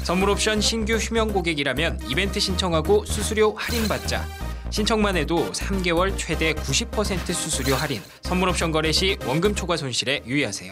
선물 옵션 신규 휴면 고객이라면 이벤트 신청하고 수수료 할인받자. 신청만 해도 3개월 최대 90% 수수료 할인. 선물 옵션 거래 시 원금 초과 손실에 유의하세요.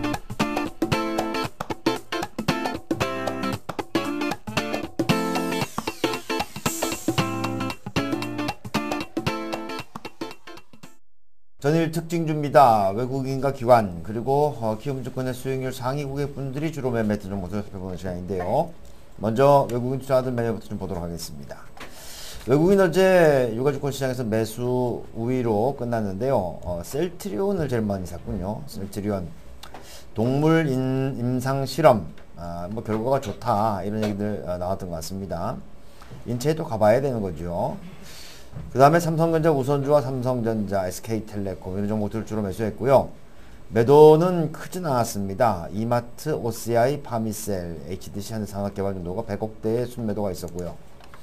전일 특징주입니다. 외국인과 기관 그리고 키움증권의 수익률 상위 고객분들이 주로 매매 드는 모습을 살펴보는 시간인데요. 먼저 외국인 투자자들 매매부터 좀 보도록 하겠습니다. 외국인 어제 유가증권 시장에서 매수 우위로 끝났는데요. 셀트리온을 제일 많이 샀군요. 셀트리온 동물 임상 실험 뭐 결과가 좋다 이런 얘기들 나왔던 것 같습니다. 인체에도 가봐야 되는 거죠. 그 다음에 삼성전자 우선주와 삼성전자, SK텔레콤 이런 종목들을 주로 매수했고요. 매도는 크진 않았습니다. 이마트, OCI, 파미셀, HDC, 현대산업개발 정도가 100억대의 순매도가 있었고요.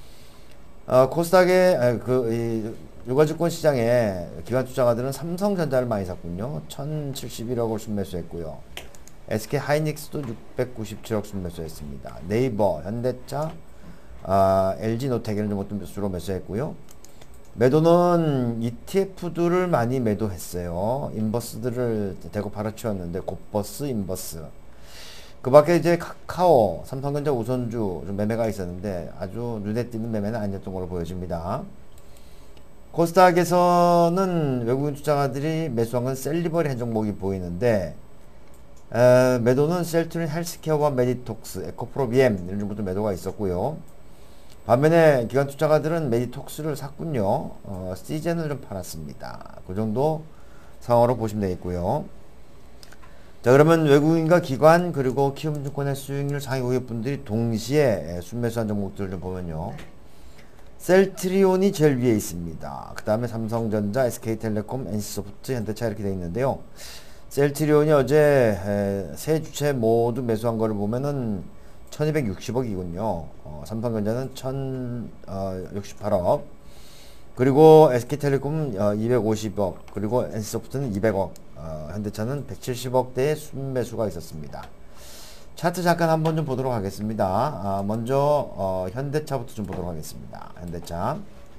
코스닥의 유가증권 시장에 기관 투자가들은 삼성전자를 많이 샀군요. 1071억을 순매수했고요. SK하이닉스도 697억 순매수했습니다. 네이버, 현대차, LG노텍 이런 종목도 주로 매수했고요. 매도는 ETF들을 많이 매도했어요. 인버스들을 대거 팔아치웠는데 곧버스, 인버스. 그 밖에 이제 카카오, 삼성전자 우선주 좀 매매가 있었는데 아주 눈에 띄는 매매는 아니었던 걸로 보여집니다. 코스닥에서는 외국인 투자가들이 매수한 건 셀리버리 한 종목이 보이는데 매도는 셀트리온 헬스케어와 메디톡스, 에코프로비엠 이런 종목도 매도가 있었고요. 반면에 기관 투자가들은 메디톡스를 샀군요. 시젠을 좀 팔았습니다. 그 정도 상황으로 보시면 되겠고요. 자, 그러면 외국인과 기관 그리고 키움증권의 수익률 상위 고객분들이 동시에 순매수한 종목들을 좀 보면요. 셀트리온이 제일 위에 있습니다. 그 다음에 삼성전자, SK텔레콤, NC소프트, 현대차 이렇게 되어 있는데요. 셀트리온이 어제 세 주체 모두 매수한 거를 보면은 1260억이군요. 삼성전자는 1068억 그리고 SK텔레콤은 250억 그리고 NC소프트는 200억 현대차는 170억대의 순매수가 있었습니다. 차트 잠깐 한번 좀 보도록 하겠습니다. 먼저 현대차부터 좀 보도록 하겠습니다. 현대차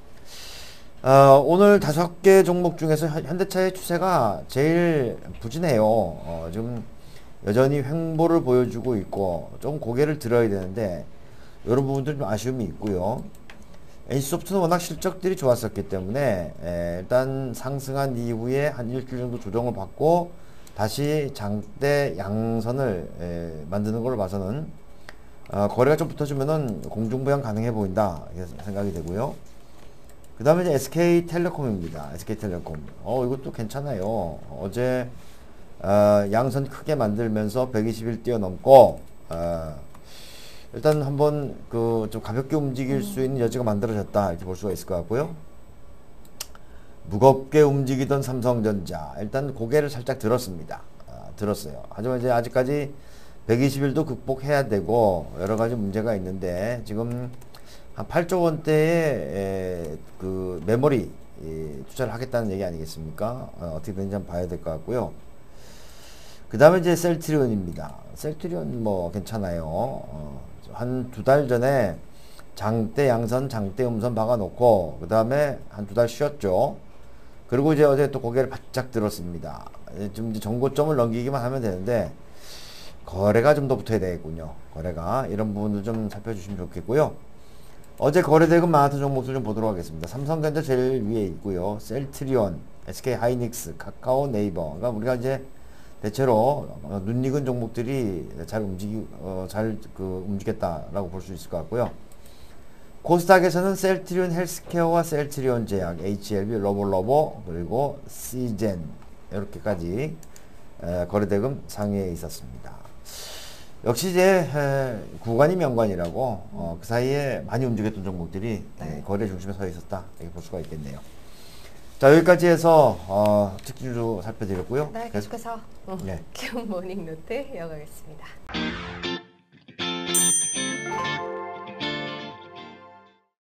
오늘 5개 종목 중에서 현대차의 추세가 제일 부진해요. 지금 여전히 횡보를 보여주고 있고 좀 고개를 들어야 되는데 이런 부분들 좀 아쉬움이 있고요. NC소프트는 워낙 실적들이 좋았었기 때문에 일단 상승한 이후에 한 일주일 정도 조정을 받고 다시 장대 양선을 만드는 걸 봐서는 거래가 좀 붙어주면은 공중부양 가능해 보인다 이렇게 생각이 되고요. 그 다음에 이제 SK텔레콤입니다. SK텔레콤 이것도 괜찮아요. 어제 양선 크게 만들면서 120일 뛰어넘고 일단 한번 좀 가볍게 움직일 수 있는 여지가 만들어졌다 이렇게 볼 수가 있을 것 같고요. 무겁게 움직이던 삼성전자 일단 고개를 살짝 들었습니다. 들었어요. 하지만 이제 아직까지 120일도 극복해야 되고 여러 가지 문제가 있는데 지금 한 8조 원대의 그 메모리 투자를 하겠다는 얘기 아니겠습니까? 어떻게 되는지 한번 봐야 될 것 같고요. 그 다음에 이제 셀트리온입니다. 셀트리온 뭐 괜찮아요. 한 2달 전에 장대 양선, 장대 음선 박아놓고 그 다음에 한 2달 쉬었죠. 그리고 이제 어제 또 고개를 바짝 들었습니다. 지금 이제 정고점을 넘기기만 하면 되는데 거래가 좀 더 붙어야 되겠군요. 거래가 이런 부분도 좀 살펴주시면 좋겠고요. 어제 거래대금 많았던 종목들 좀 보도록 하겠습니다. 삼성전자 제일 위에 있고요. 셀트리온, SK하이닉스, 카카오, 네이버. 그러니까 우리가 이제 대체로 눈 익은 종목들이 잘 움직였다라고 볼 수 있을 것 같고요. 코스닥에서는 셀트리온 헬스케어와 셀트리온 제약, HLB, 로보로보 그리고 시젠 이렇게까지 거래대금 상위에 있었습니다. 역시 이제 구간이 명관이라고 그 사이에 많이 움직였던 종목들이 거래 중심에 서 있었다 이렇게 볼 수가 있겠네요. 자, 여기까지 해서 특징주 살펴드렸고요. 네, 계속해서 키움 모닝노트 이어가겠습니다.